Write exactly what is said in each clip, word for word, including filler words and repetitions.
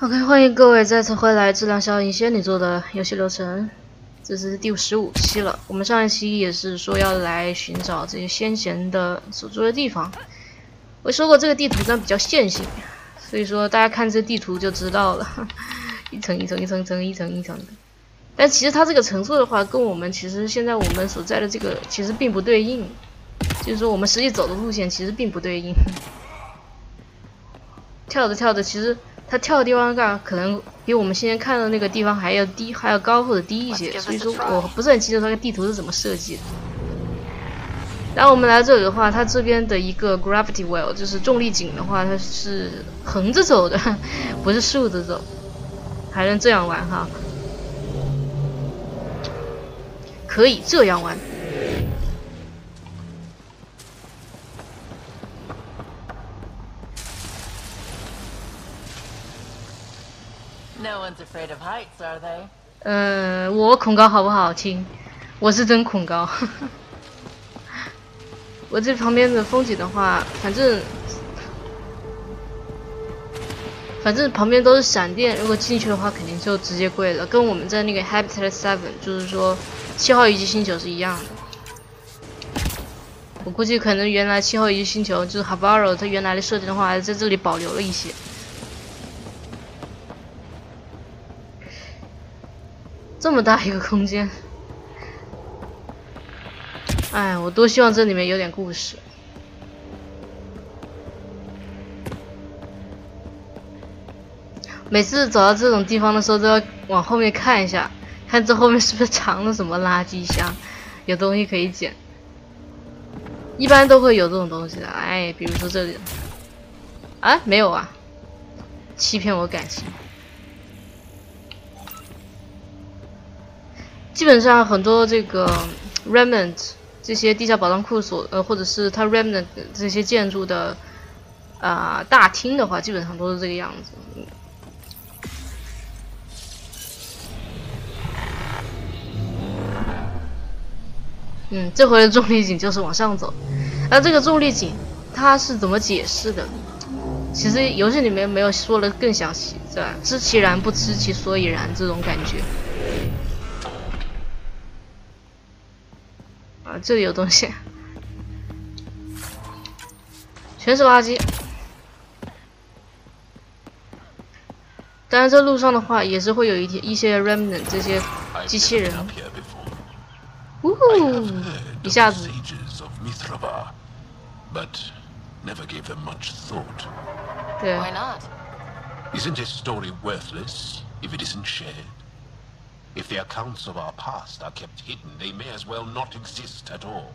OK， 欢迎各位再次回来《质量效应仙女座》的游戏流程，这是第十五期了。我们上一期也是说要来寻找这些先贤的所住的地方。我说过这个地图呢比较线性，所以说大家看这地图就知道了，一层一层一层一层一层一层的。但其实它这个层数的话，跟我们其实现在我们所在的这个其实并不对应，就是说我们实际走的路线其实并不对应。跳着跳着，其实它跳的地方干可能比我们现在看到那个地方还要低，还要高或者低一些，所以说我不是很记得它的地图是怎么设计的。然后我们来这里的话，它这边的一个 gravity well 就是重力井的话，它是横着走的，不是竖着走，还能这样玩哈，可以这样玩。 No one's afraid of heights, are they? 呃，我恐高好不好听？我是真恐高。我这旁边的风景的话，反正反正旁边都是闪电，如果进去的话，肯定就直接跪了，跟我们在那个 Habitat Seven， 就是说七号遗迹星球是一样的。我估计可能原来七号遗迹星球就是 Havaro 它原来的设定的话，还是在这里保留了一些。这么大一个空间，哎，我多希望这里面有点故事。每次走到这种地方的时候，都要往后面看一下，看这后面是不是藏了什么垃圾箱，有东西可以捡。一般都会有这种东西的，哎，比如说这里，啊，没有啊，欺骗我感情。基本上很多这个 remnant 这些地下宝藏库所呃，或者是它 remnant 这些建筑的啊、呃、大厅的话，基本上都是这个样子。嗯，这回的重力井就是往上走。那这个重力井它是怎么解释的？其实游戏里面没有说的更详细，是吧？知其然不知其所以然这种感觉。啊，这里有东西，全是垃圾。当然，这路上的话也是会有一些一些 remnant 这些机器人。呜呼！一下子。对。 Why not? Isn't his story worthless if it isn't shared? If the accounts of our past are kept hidden, they may as well not exist at all.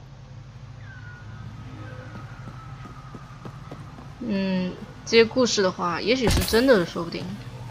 嗯，这些故事的话，也许是真的，说不定。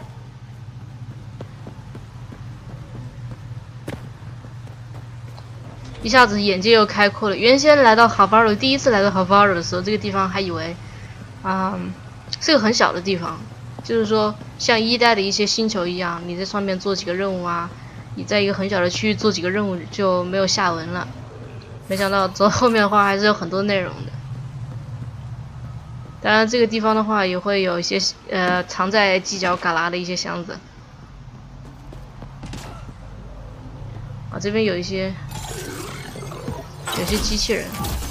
一下子眼界又开阔了。原先来到 Havaro， 第一次来到 Havaro 的时候，这个地方还以为，啊、嗯，是个很小的地方，就是说像一代的一些星球一样，你在上面做几个任务啊。你在一个很小的区域做几个任务就没有下文了，没想到走后面的话还是有很多内容的。当然，这个地方的话也会有一些呃藏在犄角旮旯的一些箱子。啊，这边有一些有些机器人。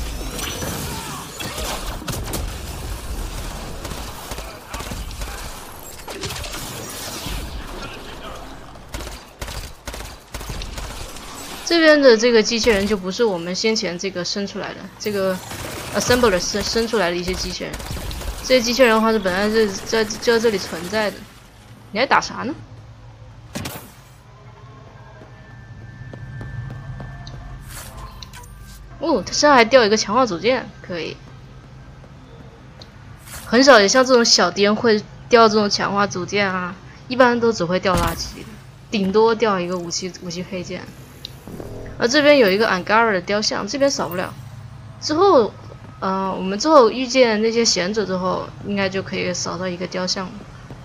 这边的这个机器人就不是我们先前这个生出来的，这个 assembler 生生出来的一些机器人。这些机器人的话是本来是在就在这里存在的。你还打啥呢？哦，它身上还掉一个强化组件，可以。很少也像这种小颠会掉这种强化组件啊，一般都只会掉垃圾，顶多掉一个武器武器配件。而这边有一个 Angara 的雕像，这边少不了。之后，呃，我们之后遇见那些贤者之后，应该就可以扫到一个雕像了。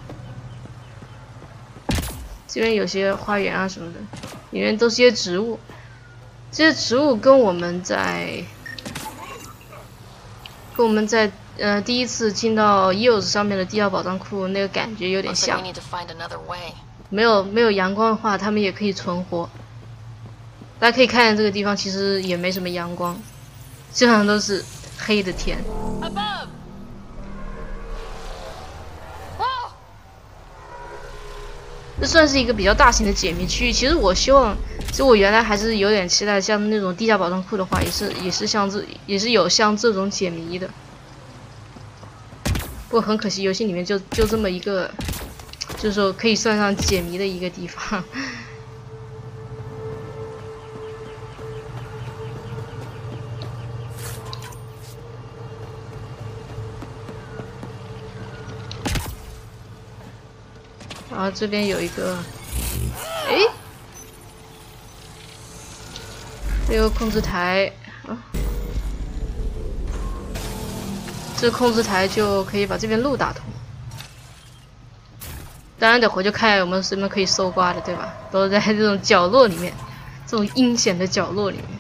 这边有些花园啊什么的，里面都是些植物。这些植物跟我们在跟我们在呃第一次进到 E O S 上面的地下宝藏库那个感觉有点像。没有没有阳光的话，他们也可以存活。大家可以看见这个地方其实也没什么阳光，基本上都是黑的天。这算是一个比较大型的解谜区域。其实我希望，其实我原来还是有点期待，像那种地下宝藏库的话，也是也是像这也是有像这种解谜的。不过很可惜，游戏里面就就这么一个，就是说可以算上解谜的一个地方。然后这边有一个，哎，这个控制台啊，这个控制台就可以把这边路打通。当然，等会就看有没有什么可以搜刮的，对吧？都在这种角落里面，这种阴险的角落里面。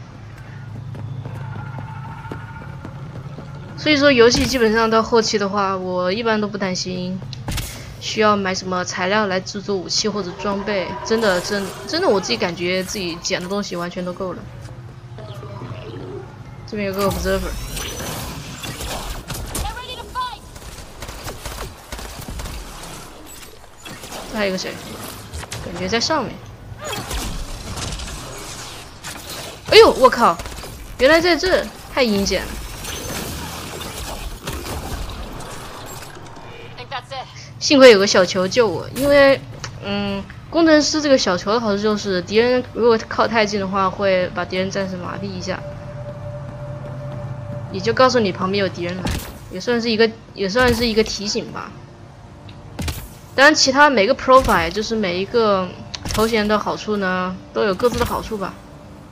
所以说，游戏基本上到后期的话，我一般都不担心。需要买什么材料来制作武器或者装备？真的，真真的，我自己感觉自己捡的东西完全都够了。这边有个 observer， 这还有个谁？感觉在上面。哎呦，我靠！原来在这，太阴险了。幸亏有个小球救我，因为，嗯，工程师这个小球的好处就是，敌人如果靠太近的话，会把敌人暂时麻痹一下，也就告诉你旁边有敌人来，也算是一个也算是一个提醒吧。当然，其他每个 profile 就是每一个头衔的好处呢，都有各自的好处吧。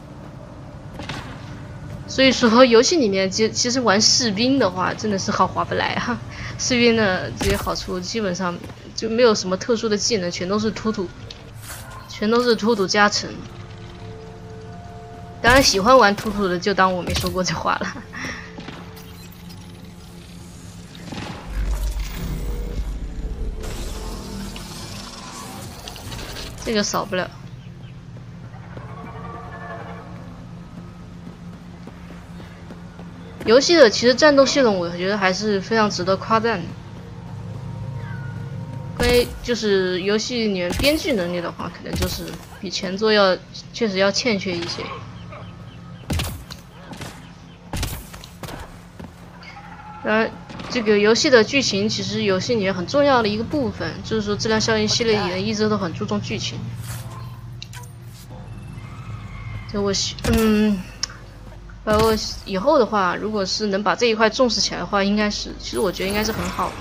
所以说，游戏里面其其实玩士兵的话，真的是好划不来啊。士兵的这些好处基本上就没有什么特殊的技能，全都是突突，全都是突突加成。当然，喜欢玩突突的就当我没说过这话了。这个扫不了。游戏的其实战斗系统，我觉得还是非常值得夸赞的。关于就是游戏里面编剧能力的话，可能就是比前作要确实要欠缺一些。当然，这个游戏的剧情其实游戏里面很重要的一个部分，就是说质量效应系列里面一直都很注重剧情。就我嗯。包括以后的话，如果是能把这一块重视起来的话，应该是，其实我觉得应该是很好的。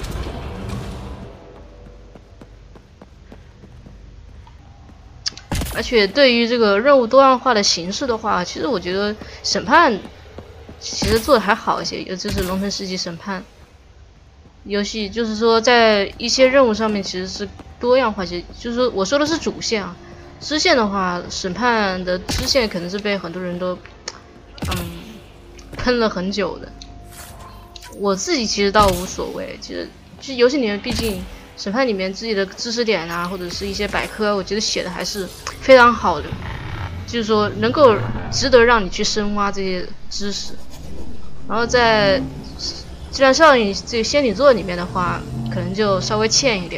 而且对于这个任务多样化的形式的话，其实我觉得审判其实做的还好一些，也就是《龙腾世纪审判》游戏，就是说在一些任务上面其实是多样化些，就是说我说的是主线啊，支线的话，审判的支线可能是被很多人都。嗯，喷了很久的，我自己其实倒无所谓。其实，其实游戏里面毕竟审判里面自己的知识点啊，或者是一些百科，我觉得写的还是非常好的，就是说能够值得让你去深挖这些知识。然后在质量效应这个仙女座里面的话，可能就稍微欠一点。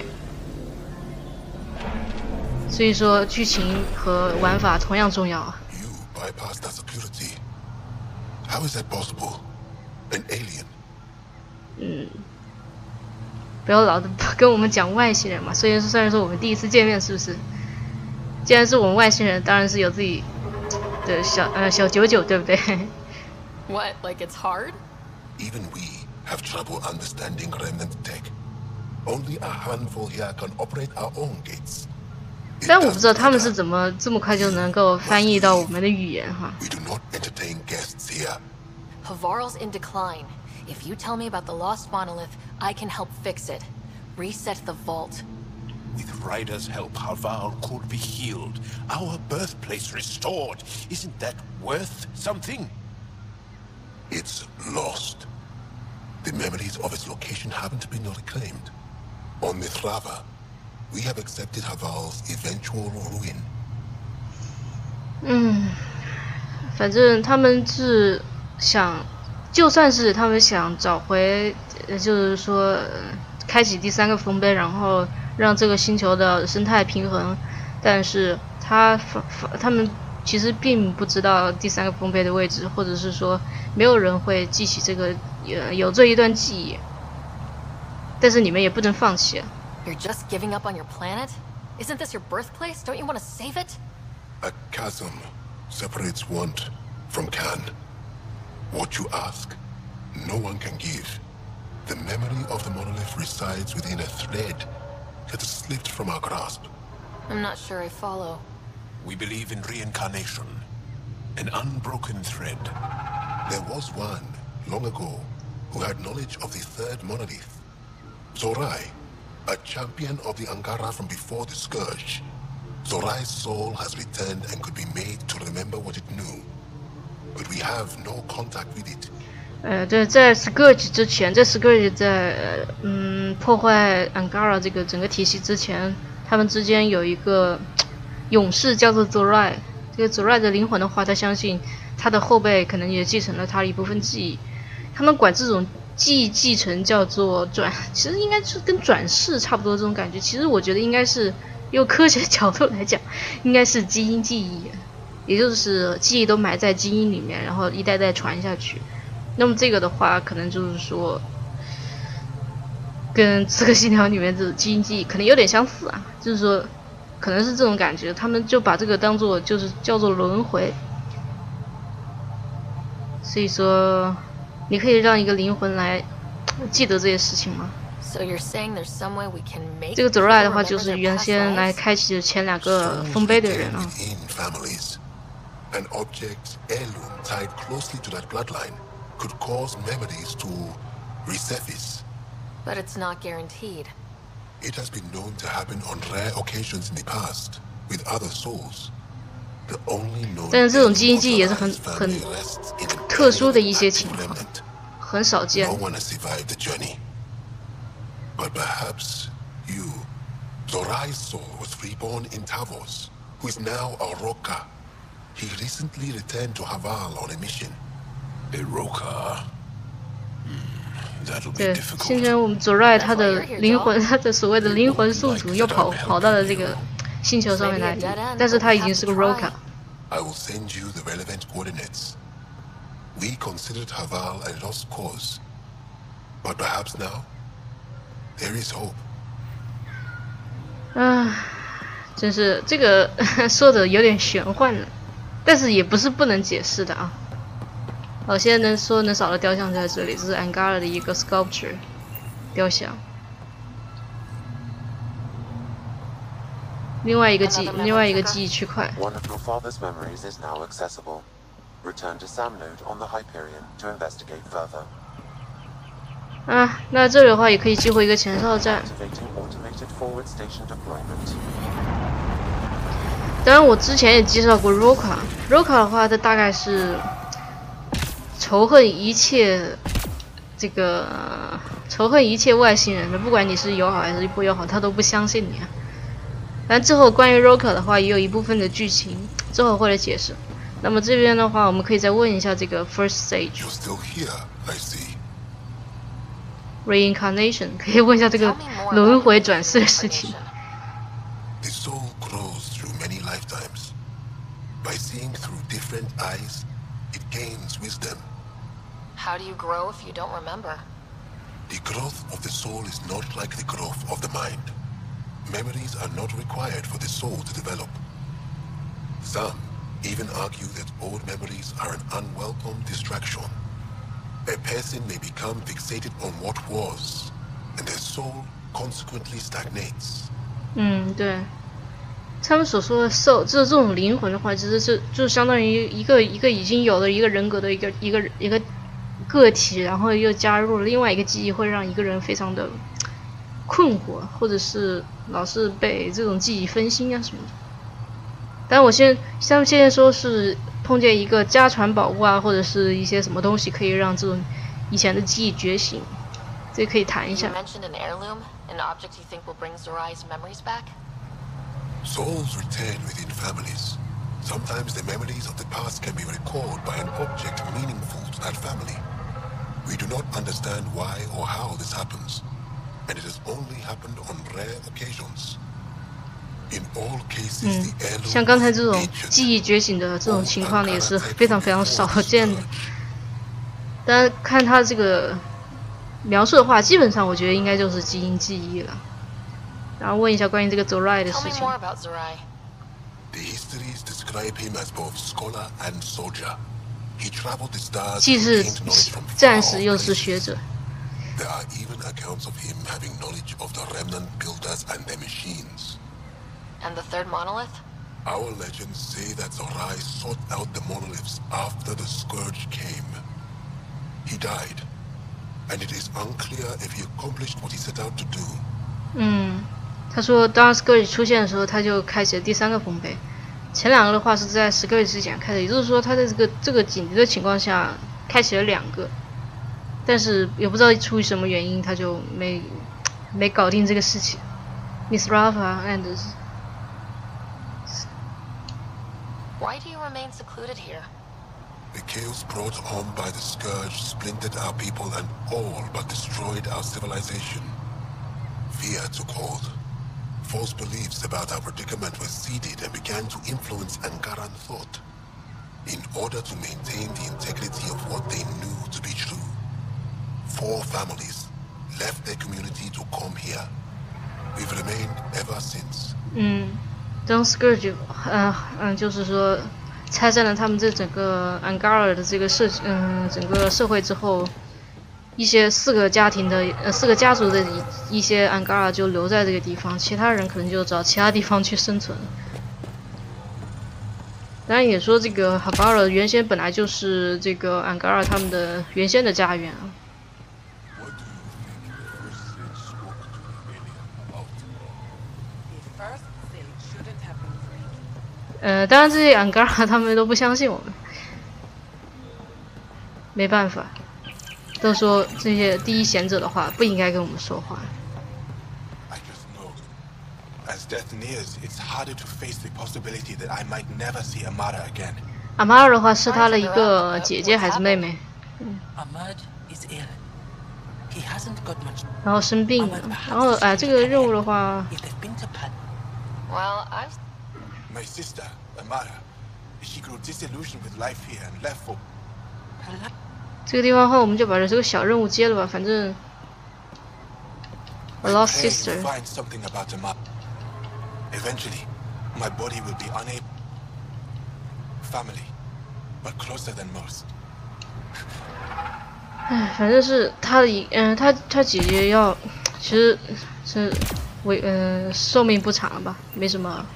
所以说，剧情和玩法同样重要啊。 How is that possible? An alien? 嗯，不要老的跟我们讲外星人嘛。虽然说虽然说我们第一次见面，是不是？既然是我们外星人，当然是有自己的小呃小九九，对不对 ？What? Like it's hard? Even we have trouble understanding remnant tech. Only a handful here can operate our own gates. 但我不知道他们是怎么这么快就能够翻译到我们的语言哈。 We do not entertain guests here. Havarl's in decline. If you tell me about the lost monolith, I can help fix it. Reset the vault. With Ryder's help, Havarl could be healed. Our birthplace restored. Isn't that worth something? It's lost. The memories of its location haven't been reclaimed. On Mithrava, we have accepted Haval's eventual ruin. 嗯，反正他们是想，就算是他们想找回，就是说开启第三个丰碑，然后让这个星球的生态平衡，但是他他们其实并不知道第三个丰碑的位置，或者是说没有人会记起这个有有这一段记忆，但是你们也不能放弃。 You're just giving up on your planet? Isn't this your birthplace? Don't you want to save it? A chasm separates want from can. What you ask, no one can give. The memory of the monolith resides within a thread that has slipped from our grasp. I'm not sure I follow. We believe in reincarnation, an unbroken thread. There was one, long ago, who had knowledge of the third monolith. Zorai, a champion of the Angara from before the Scourge. Zorai's soul has returned and could be made to remember what it knew. But we have no contact with it. 呃，对，在 Scourge 之前，在 Scourge 在嗯破坏 Angara 这个整个体系之前，他们之间有一个勇士叫做 Zorai。这个 Zorai 的灵魂的话，他相信他的后辈可能也继承了他的一部分记忆。他们管这种记忆继承叫做转，其实应该是跟转世差不多这种感觉。其实我觉得应该是用科学角度来讲，应该是基因记忆，也就是记忆都埋在基因里面，然后一代代传下去。那么这个的话，可能就是说，跟《刺客信条》里面的基因记忆可能有点相似啊，就是说，可能是这种感觉，他们就把这个当做就是叫做轮回。所以说，你可以让一个灵魂来记得这些事情吗？ So you're saying there's some way we can make 这个走出来的话，就是原先来开启前两个丰碑的人啊。 An object heirloom tied closely to that bloodline could cause memories to resurface. But it's not guaranteed. It has been known to happen on rare occasions in the past with other souls. The only known 但是这种基因记忆也是很很特殊的一些情况，很少见。 No one has survived the journey. But perhaps you, Zorai's soul was reborn in Tavos, who is now a Roka. He recently returned to Haval on a mission. A Roka. Hmm, that'll be 对， difficult. 现在我们 Zorai 他的灵魂，他的所谓的灵魂宿主又跑跑到了这个星球上面来，但是他已经是个 Roka。 I will send you the relevant coordinates. We considered Haval a lost cause, but perhaps now there is hope. 啊，真是这个说的有点玄幻了，但是也不是不能解释的啊。我现在能说能找到雕像在这里，这是 Angara 的一个 sculpture 雕像。另外一个记，另外一个记忆区块。 One of your father's memories is now accessible. Return to Samnode on the Hyperion to investigate further. 啊，那这里的话也可以激活一个前哨站。 Activating automated forward station deployment. 当然，我之前也介绍过 Roka。Roka 的话，它大概是仇恨一切这个仇恨一切外星人的，不管你是友好还是不友好，他都不相信你啊。但之后关于 Roka 的话，也有一部分的剧情之后会来解释。那么这边的话，我们可以再问一下这个 First Stage You're still here, I see. Reincarnation， 可以问一下这个轮回转世的事情。 The soul grows through many lifetimes. By seeing through different eyes, it gains wisdom. How do you grow if you don't remember? The growth of the soul is not like the growth of the mind. Memories are not required for the soul to develop. Some even argue that old memories are an unwelcome distraction. A person may become fixated on what was, and their soul consequently stagnates. 嗯，对。他们所说的 soul， 就是这种灵魂的话，其实是就相当于一个一个已经有了一个人格的一个一个一个个体，然后又加入了另外一个记忆，会让一个人非常的困惑，或者是老是被这种记忆分心啊什么的。但我现他们现在说是碰见一个家传宝物啊，或者是一些什么东西可以让这种以前的记忆觉醒。 这可以谈一 You 下。 mentioned an heirloom, an object you think will bring Zorai's memories back? Souls return within families. Sometimes the memories of the past can be recalled by an object meaningful to that family. We do not understand why or how this happens, and it has only happened on rare occasions. In all cases, the heirloom 像刚才这 was 种 ancient. 记忆觉醒的这种情况呢，也是非常非常少见的。但看他这个描述的话，基本上我觉得应该就是基因记忆了。然后问一下关于这个 Zorai 的 Tell 事 me 情。 more about Zorai. The histories describe him as both scholar and soldier. He traveled the stars 既 and 是 gained knowledge from 战 far 士 off 又是 places. 学者。 There are even accounts of him having knowledge of the remnant builders and their machines. And the third monolith? Our legends say that Zorai sought out the monoliths after the Scourge came. He died, and it is unclear if he accomplished what he set out to do. 嗯，他说当 Scourge 出现的时候，他就开启了第三个丰碑。前两个的话是在 Scourge 之前开的，也就是说他在这个这个紧急的情况下开启了两个，但是也不知道出于什么原因，他就没没搞定这个事情。Miss Rafa and Why do you remain secluded here? The chaos brought on by the Scourge splintered our people and all but destroyed our civilization. Fear took hold. False beliefs about our predicament were seeded and began to influence Angaran thought, in order to maintain the integrity of what they knew to be true. Four families left their community to come here. We've remained ever since. 嗯，当 Scourge 嗯嗯，就是说拆散了他们这整个 Angara 的这个社嗯整个社会之后，一些四个家庭的呃四个家族的一一些 Angara 就留在这个地方，其他人可能就找其他地方去生存。当然也说这个 Habara 原先本来就是这个 Angara 他们的原先的家园啊。 呃，当然这些 Angara 他们都不相信我们，没办法，都说这些第一贤者的话不应该跟我们说话。 I just know. As death nears, it's harder to face the possibility that I might never see Amara again. 阿玛尔的话是他的一个姐姐还是妹妹？ Ahmad is ill. He hasn't got much. 然后生病了，然后哎、呃，这个任务的话， If they've been to Pan, Well, I've My sister, Amara, she grew disillusioned with life here and left for. her life 这个地方后我们就把这个小任务接了吧，反正 A I lost pray sister you find something about Amara. Eventually, my body will be unable. Family, but closer than most. 唉，反正是他的一嗯、呃，他他姐姐要，其实是为呃寿命不长了吧，没什么。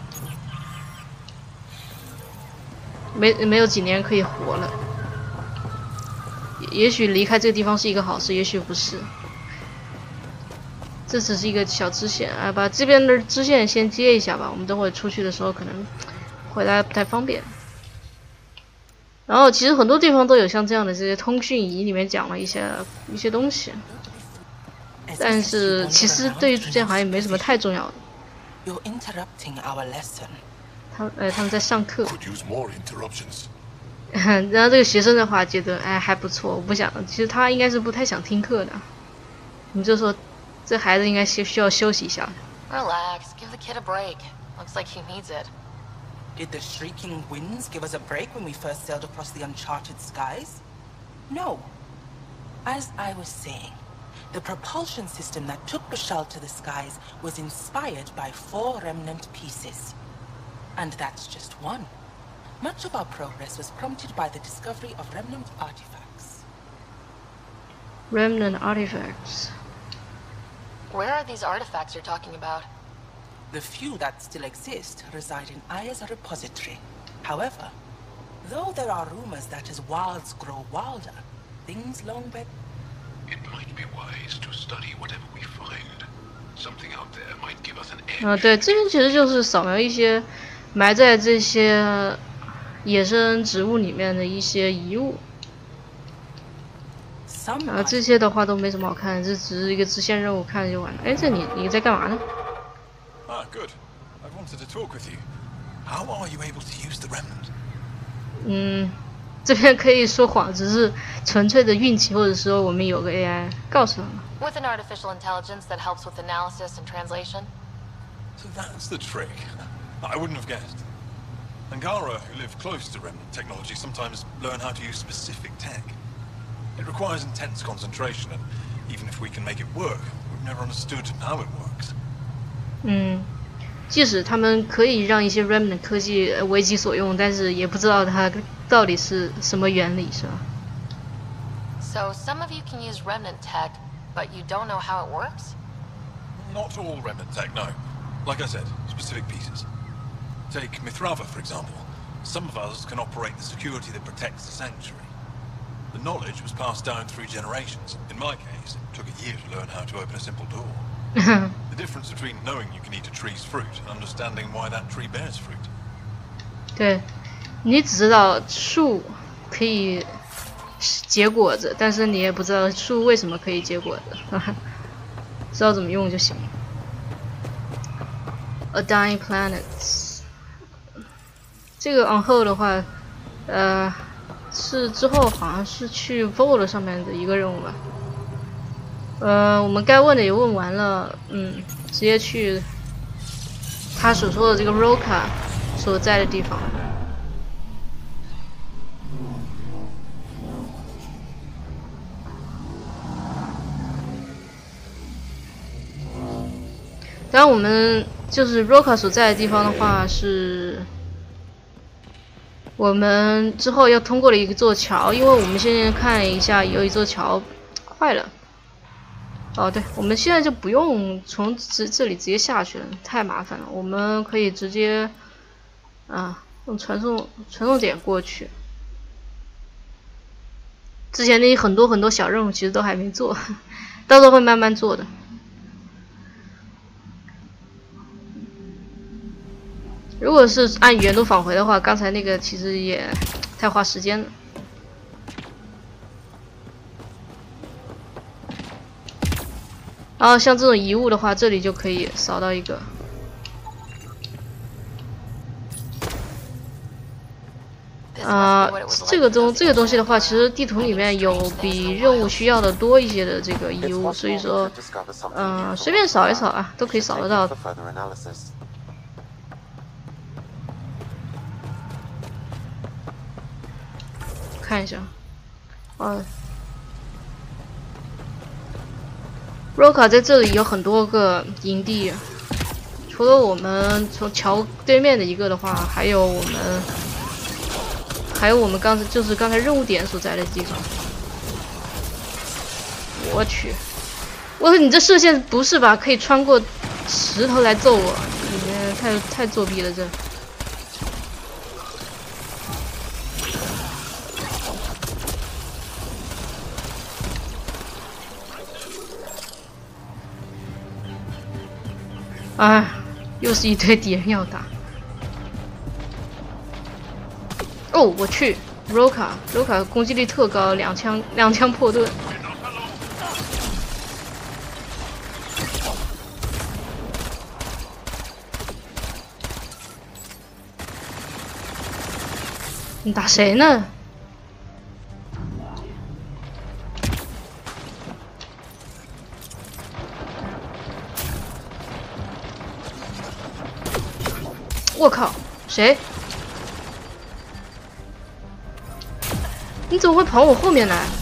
没没有几年可以活了，也也许离开这个地方是一个好事，也许不是。这只是一个小支线啊，把这边的支线先接一下吧。我们等会出去的时候可能回来不太方便。然后其实很多地方都有像这样的这些通讯仪，里面讲了一些一些东西，但是其实对于主线好像也没什么太重要的。 you're interrupting our lesson. 他呃他们在上课。 Could use more interruptions. 然后这个学生的话觉得哎还不错，我不想，其实他应该是不太想听课的。我们就说这孩子应该需需要休息一下。 relax. Give the kid a break. Looks like he needs it. Did the shrieking winds give us a break when we first sailed across the uncharted skies? No. As I was saying, the propulsion system that took Bashal to the skies was inspired by four remnant pieces. And that's just one. Much of our progress was prompted by the discovery of remnant artifacts. Remnant artifacts. Where are these artifacts you're talking about? The few that still exist reside in Aya's repository. However, though there are rumors that as wilds grow wilder, things long bed. It might be wise to study whatever we find. Something out there might give us an edge. 啊，对，这边其实就是扫描一些埋在这些野生植物里面的一些遗物。 some 啊，这些的话都没什么好看，这只是一个支线任务，看着就完了。哎，这你你在干嘛呢？ Ah, good. I wanted to talk with you. How are you able to use the remnant? 嗯，这边可以说谎，只是纯粹的运气，或者说我们有个 A I 告诉他们。 With an artificial intelligence that helps with analysis and translation. So that's the trick. I wouldn't have guessed. Angara, who live close to remnant technology, sometimes learn how to use specific tech. It requires intense concentration, and even if we can make it work, we've never understood how it works. 嗯，即使他们可以让一些 remnant 科技为己所用，但是也不知道它到底是什么原理，是吧？ So some of you can use remnant tech, but you don't know how it works? Not all remnant tech, no. Like I said, specific pieces. Take Mithrava, for example. Some of us can operate the security that protects the sanctuary. The knowledge was passed down through generations. In my case, it took a year to learn how to open a simple door. The difference between knowing you can eat a tree's fruit and understanding why that tree bears fruit. 对，你只知道树可以结果子，但是你也不知道树为什么可以结果子，知道怎么用就行。A Dying Planet， 这个 on hold 的话，呃，是之后好像是去 Vault 上面的一个任务吧。呃，我们该问的也问完了，嗯，直接去他所说的这个 Roka 所在的地方。当然，我们就是 Roka 所在的地方的话，是我们之后要通过的一座桥，因为我们现在看一下，有一座桥坏了。哦，对，我们现在就不用从这这里直接下去了，太麻烦了。我们可以直接啊用传送传送点过去。之前的很多很多小任务其实都还没做，到时候会慢慢做的。如果是按原路返回的话，刚才那个其实也太花时间了。然后像这种遗物的话，这里就可以扫到一个。啊、呃，这个东这个东西的话，其实地图里面有比任务需要的多一些的这个遗物，所以说，嗯、呃，随便扫一扫啊，都可以扫得到的。看一下，哦。Roka 在这里有很多个营地，除了我们从桥对面的一个的话，还有我们，还有我们刚才就是刚才任务点所在的地方。我去，我说你这射线不是吧？可以穿过石头来揍我，你太太作弊了这。哎，又是一堆敌人要打。哦，我去 ，Roka Roka 攻击力特高，两枪两枪破盾。你打谁呢？我靠，谁？你怎么会跑我后面来？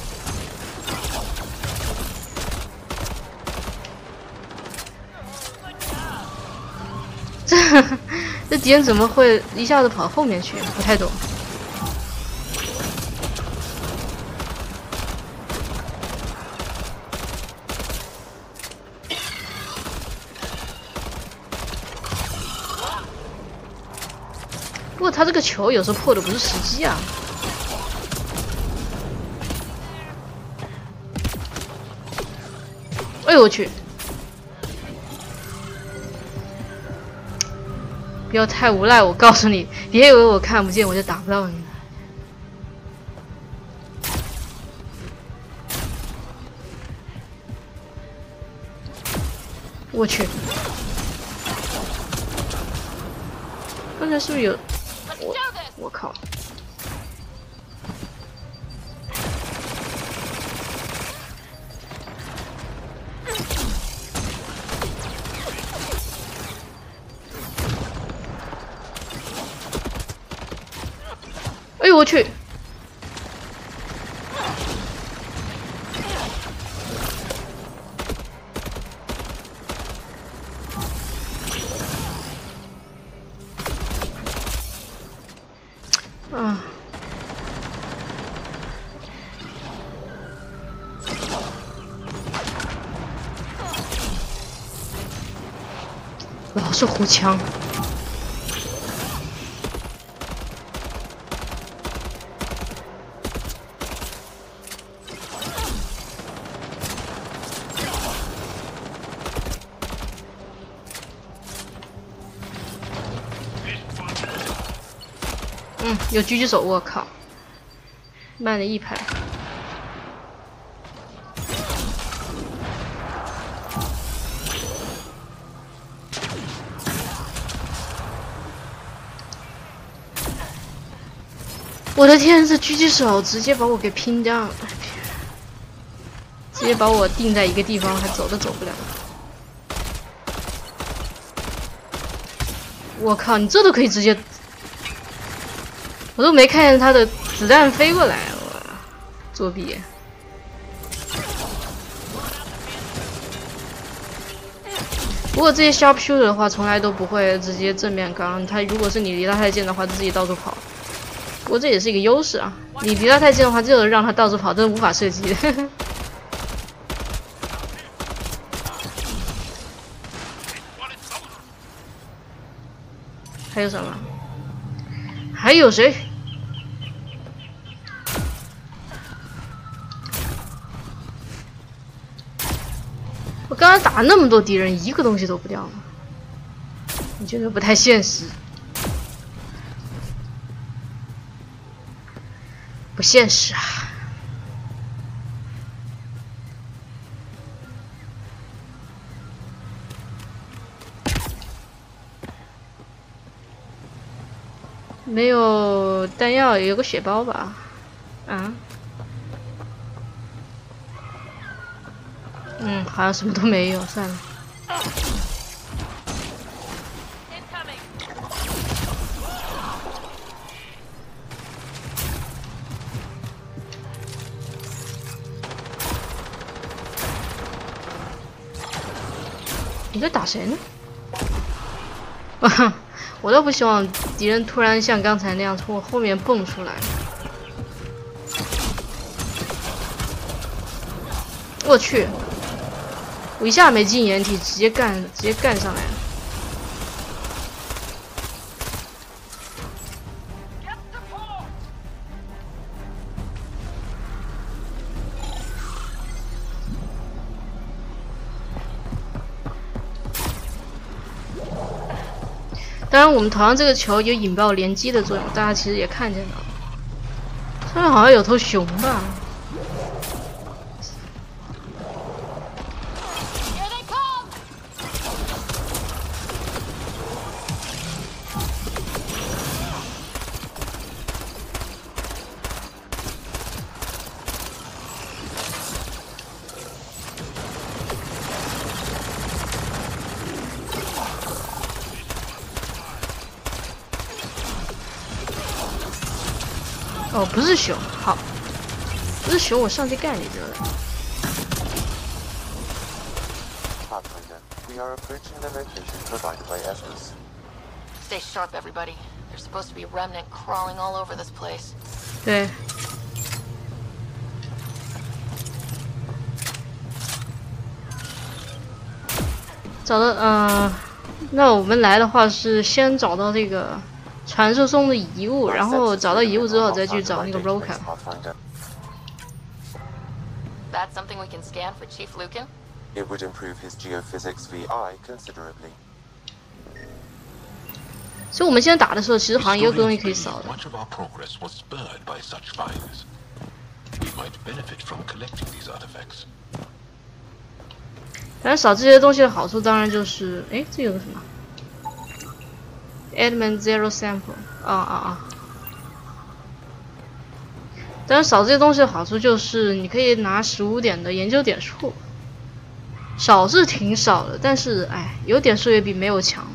这这敌人怎么会一下子跑后面去？不太懂。不过他这个球有时候破的不是时机啊！哎呦我去！不要太无赖，我告诉你，别以为我看不见我就打不到你。 我去，刚才是不是有我？我靠！哎呦我去！啊！老是互枪。嗯，有狙击手，我靠，慢了一拍。我的天，这狙击手直接把我给拼掉了，直接把我定在一个地方，还走都走不了。我靠，你这都可以直接。 我都没看见他的子弹飞过来，我作弊。不过这些 sharpshooter 的话，从来都不会直接正面刚。他如果是你离他太近的话，自己到处跑。不过这也是一个优势啊，你离他太近的话，就是让他到处跑，真的无法射击。还有什么？ 还有谁？我刚刚打那么多敌人，一个东西都不掉吗？你觉得不太现实？不现实啊！没有弹药，有个血包吧？啊？嗯，好像什么都没有，算了。你在打谁呢？啊！我倒不希望敌人突然像刚才那样从我后面蹦出来。我去！我一下没进掩体，直接干，直接干上来了。当然，我们头上这个球有引爆连击的作用，大家其实也看见到了。上面好像有头熊吧？哦，不是熊，好，不是熊，我上去干你得了。 Pathfinder, we are approaching the location provided by Estus. Stay sharp, everybody. There's supposed to be remnant crawling all over this place. 对。找到，呃，那我们来的话是先找到这个。 传说中的遗物，然后找到遗物之后再去找那个 Roca。 That's something we can scan for Chief Lucan. It would improve his geophysics V I considerably. 所以我们现在打的时候，其实好像也有个东西可以扫的。 Much of our progress was spurred by such finds. We might benefit from collecting these artifacts. 反正扫这些东西的好处当然就是，哎，这有个什么 ？Admin Zero Sample， 啊啊啊！当然扫这些东西的好处就是你可以拿十五点的研究点数，少是挺少的，但是哎，有点数也比没有强。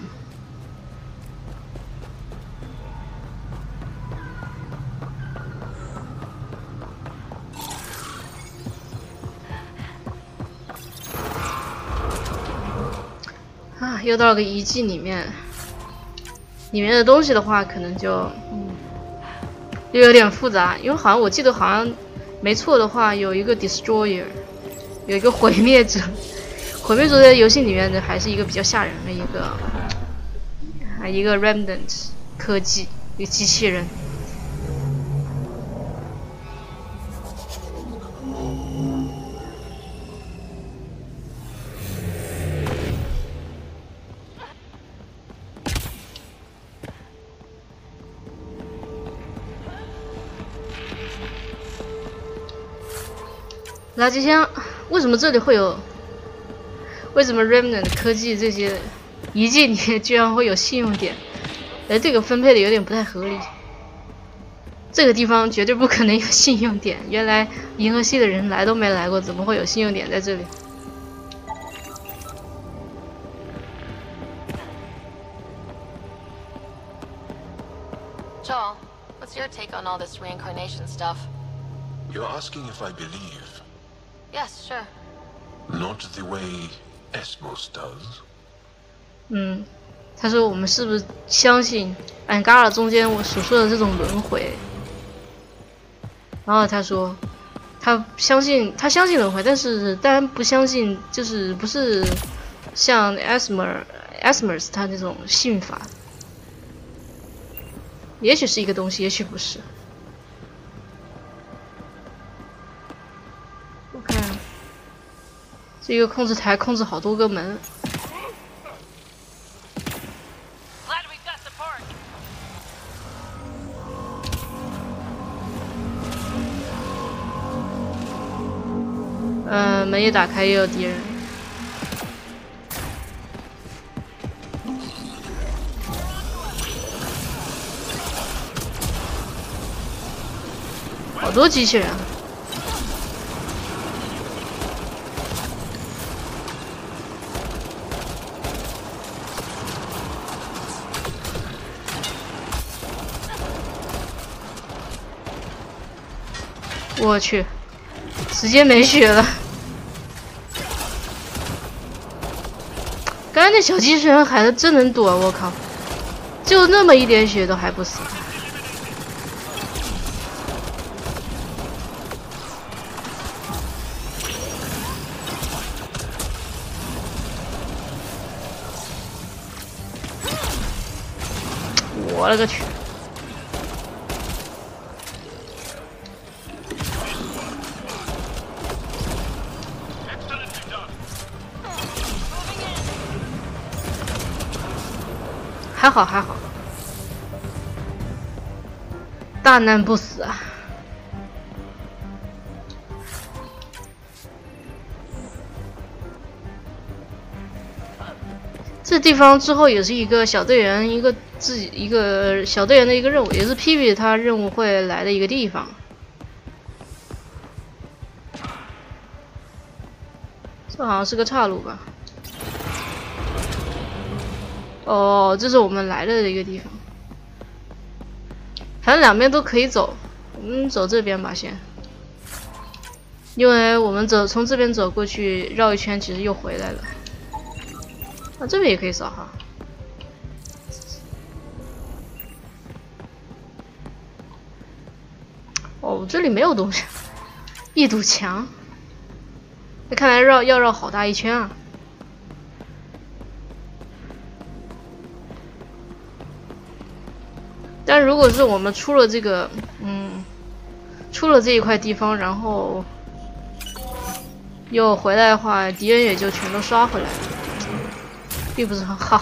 啊，又到了个遗迹里面，里面的东西的话，可能就嗯，又有点复杂，因为好像我记得好像没错的话，有一个 destroyer， 有一个毁灭者，毁灭者在游戏里面的还是一个比较吓人的一个，啊，一个 remnant 科技，一个机器人。垃圾箱，为什么这里会有？为什么 Remnant 科技这些遗迹里面居然会有信用点？哎，这个分配的有点不太合理。这个地方绝对不可能有信用点。原来银河系的人来都没来过，怎么会有信用点在这里？ Joel, what's your take on all this reincarnation stuff? You're asking if I believe? Yes, sure. Not the way Esmos does. 嗯，他说我们是不是相信安嘎尔中间我所说的这种轮回？然后他说，他相信他相信轮回，但是当然不相信，就是不是像 Esmer Esmers 他那种信法。 也许是一个东西，也许不是。我看，这个控制台控制好多个门。呃，门一打开，又有敌人。 好多机器人，我去，直接没血了。刚才那小机器人还真能躲，我靠，就那么一点血都还不死。 我勒个去！还好还好，大难不死啊！这地方之后也是一个小队员，一个。 自己一个小队员的一个任务，也是 P P 他任务会来的一个地方。这好像是个岔路吧？哦，这是我们来的一个地方。反正两边都可以走，我们走这边吧先，因为我们走从这边走过去绕一圈，其实又回来了。啊，这边也可以扫哈。 哦，这里没有东西，一堵墙。那看来绕要绕好大一圈啊！但如果是我们出了这个，嗯，出了这一块地方，然后又回来的话，敌人也就全都刷回来了，并不是很好。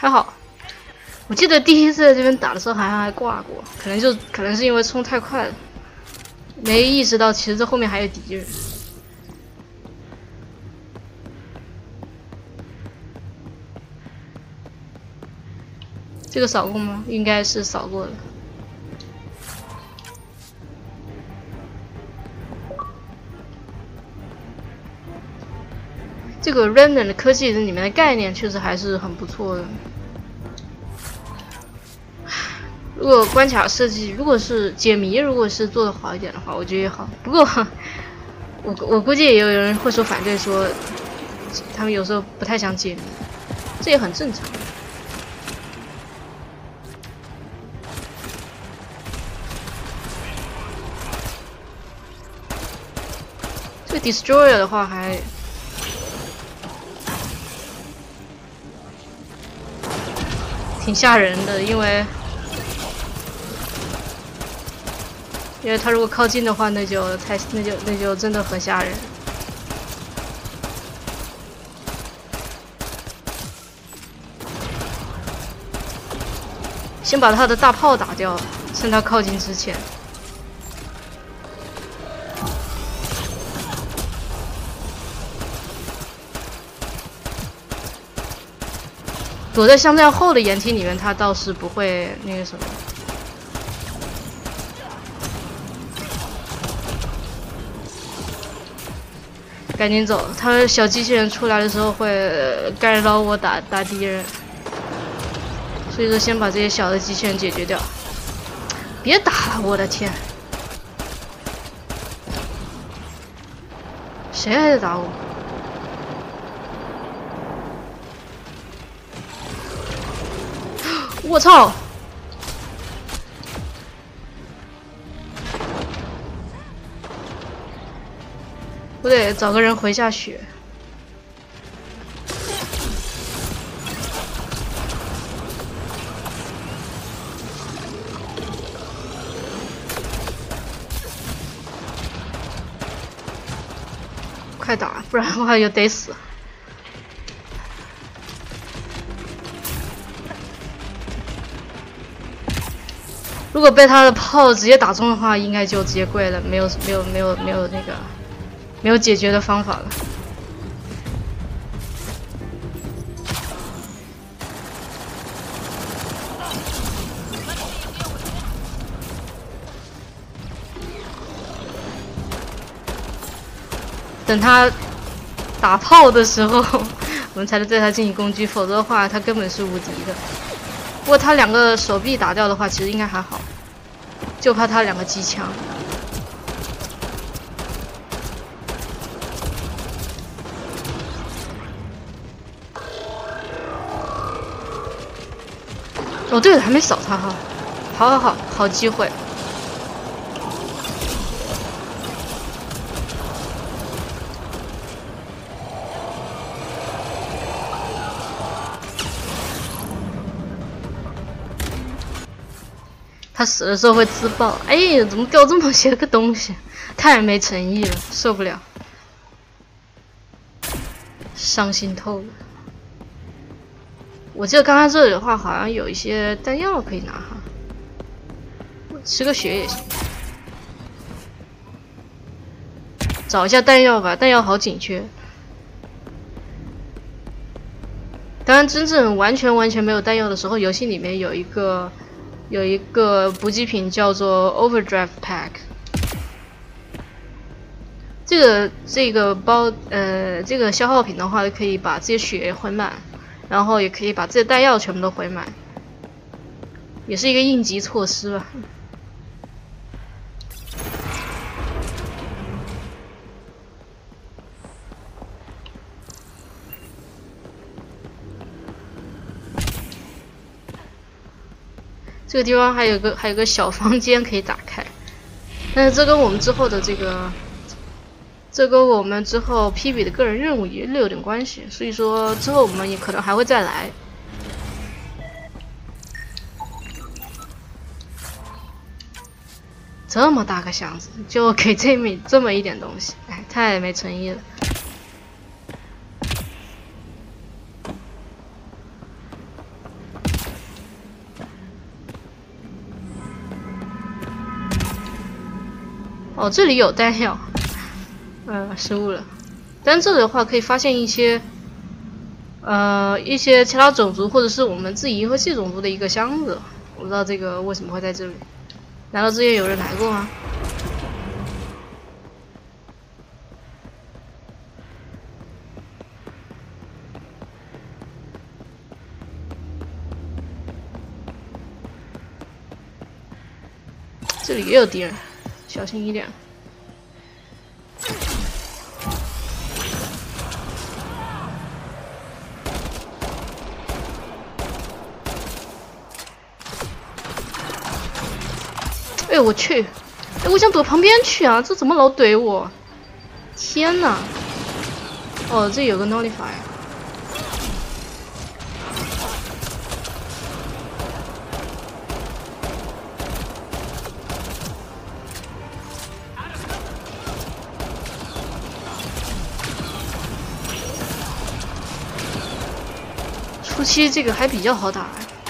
还好。我记得第一次在这边打的时候好像还挂过，可能就可能是因为冲太快了，没意识到其实这后面还有敌人。这个扫过吗？应该是扫过了。这个 Remnant 的科技里面的概念确实还是很不错的。如果关卡设计，如果是解谜，如果是做的好一点的话，我觉得也好。不过，我我估计也有人会说反对，说他们有时候不太想解谜，这也很正常。这个 Destroyer 的话还挺吓人的，因为。因为他如果靠近的话，那就太那就那就真的很吓人。先把他的大炮打掉，趁他靠近之前。躲在像这样厚的掩体里面，他倒是不会那个什么。赶紧走！他小机器人出来的时候会干扰我打打敌人，所以说先把这些小的机器人解决掉。别打了，我的天！谁还在打我？我操！我得找个人回下血。快打，不然的话就得死。如果被他的炮直接打中的话，应该就直接跪了，没有没有没有没有那个。没有解决的方法了。等他打炮的时候，我们才能对他进行攻击，否则的话，他根本是无敌的。不过他两个手臂打掉的话，其实应该还好，就怕他两个机枪。哦，对了，还没扫他哈，好好好，好机会。他死的时候会自爆，哎呀，怎么掉这么些个东西？太没诚意了，受不了，伤心透了。我记得刚刚这里的话，好像有一些弹药可以拿哈，吃个血也行。找一下弹药吧，弹药好紧缺。当然，真正完全完全没有弹药的时候，游戏里面有一个有一个补给品叫做 Overdrive Pack。这个这个包呃这个消耗品的话，可以把这些血回满。然后也可以把这些弹药全部都回满，也是一个应急措施吧。这个地方还有个还有个小房间可以打开，但是这跟我们之后的这个。这跟我们之后 P B 的个人任务也略有点关系，所以说之后我们也可能还会再来。这么大个箱子，就给这么这么一点东西，哎，太没诚意了。 哦，这里有弹药，呃，失误了。但这里的话可以发现一些，呃，一些其他种族或者是我们自己银河系种族的一个箱子。我不知道这个为什么会在这里？难道之前有人来过吗？这里也有敌人，小心一点。哎呦我去！哎，我想躲旁边去啊，这怎么老怼我？天哪！哦，这有个 Nullify。初期这个还比较好打，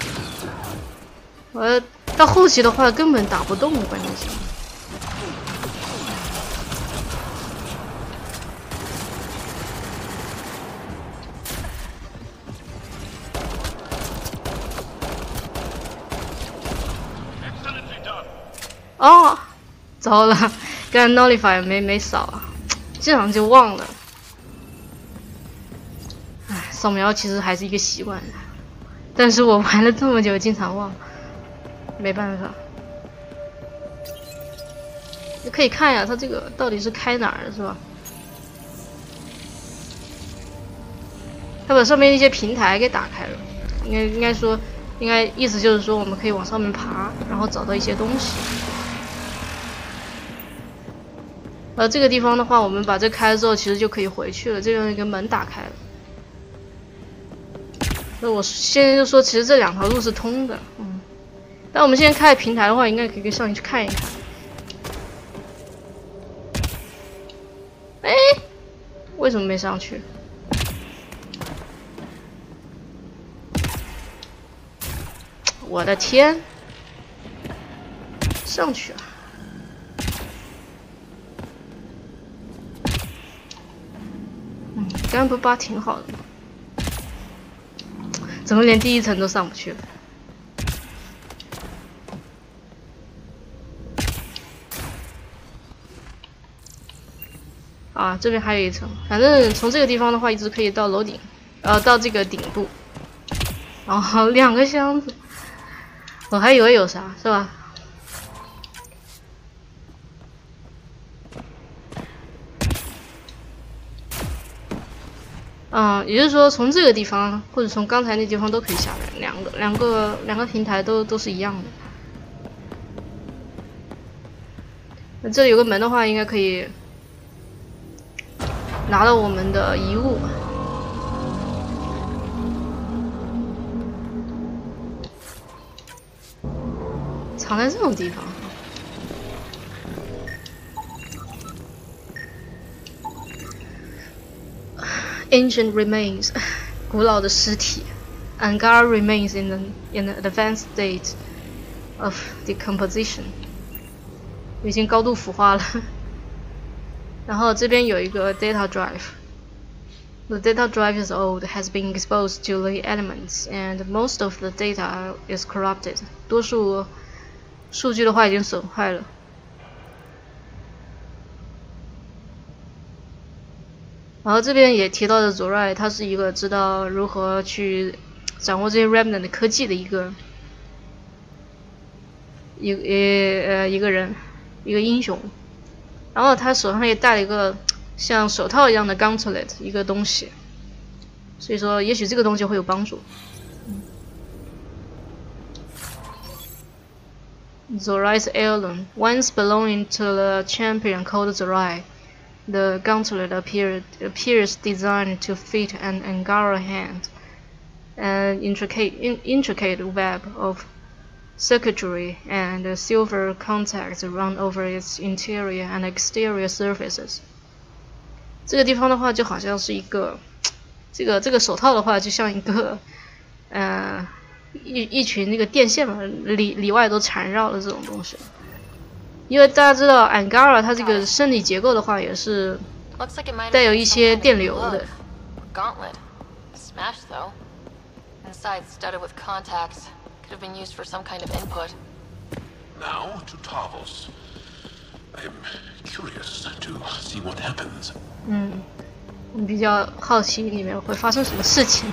我到后期的话根本打不动，关键是。哦，糟了，刚才 Nullify 没没扫啊，这样就忘了。唉，扫描其实还是一个习惯，但是我玩了这么久，经常忘，没办法。你可以看呀，它这个到底是开哪儿的，是吧？它把上面一些平台给打开了，应该应该说，应该意思就是说，我们可以往上面爬，然后找到一些东西。呃，这个地方的话，我们把这开了之后，其实就可以回去了。这边有一个门打开了。那我现在就说，其实这两条路是通的，嗯。但我们现在开平台的话，应该可以上去看一看。哎，为什么没上去？我的天！上去啊！嗯，刚刚不扒挺好的吗？怎么连第一层都上不去了？啊，这边还有一层，反正从这个地方的话，一直可以到楼顶，呃，到这个顶部。然后两个箱子，我还以为有啥，是吧？嗯，也就是说，从这个地方或者从刚才那地方都可以下来，两个两个两个平台都都是一样的。那这里有个门的话，应该可以拿到我们的遗物。藏在这种地方。Ancient remains， 古老的尸体。Angara remains in an in an advanced state of decomposition， 已经高度腐化了。然后这边有一个 data drive。The data drive is old, has been exposed to the elements, and most of the data is corrupted. 多数数据的话已经损坏了。然后这边也提到的 Zorai， 他是一个知道如何去掌握这些 Remnant 科技的一个一呃一个人，一个英雄。然后他手上也戴了一个像手套一样的 Gauntlet 一个东西，所以说也许这个东西会有帮助。Zorai's heirloom, once belonging to the champion called Zorai. The gauntlet appeared, appears designed to fit an Angara hand. An intricate, in, intricate web of circuitry and silver contacts run over its interior and exterior surfaces. 这个地方的话，就好像是一个，这个这个手套的话，就像一个，呃，一一群那个电线嘛，里里外都缠绕的这种东西。 因为大家知道 Angara 它这个生理结构的话，也是带有一些电流的。 Gauntlet, smashed though. Inside studded with contacts. Could have been used for some kind of input. Now to Tarvos. I'm curious to see what happens. 嗯，我比较好奇里面会发生什么事情。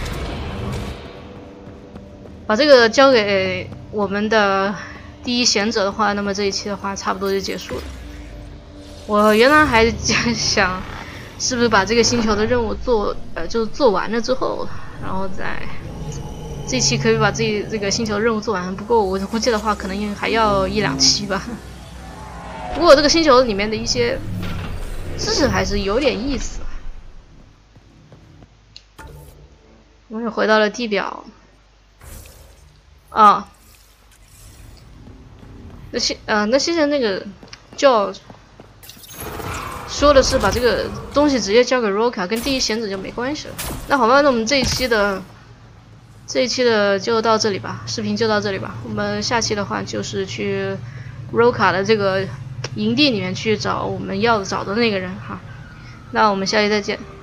把这个交给我们的第一贤者的话，那么这一期的话差不多就结束了。我原来还想，是不是把这个星球的任务做呃就做完了之后，然后再这一期可以把自己这个星球的任务做完。不过我估计的话，可能还要一两期吧。不过这个星球里面的一些知识还是有点意思。我们又回到了地表。啊，那些呃，那些人那个叫说的是把这个东西直接交给 Roka， 跟第一贤者就没关系了。那好吧，那我们这一期的这一期的就到这里吧，视频就到这里吧。我们下期的话就是去 Roka 的这个营地里面去找我们要找的那个人哈。那我们下期再见。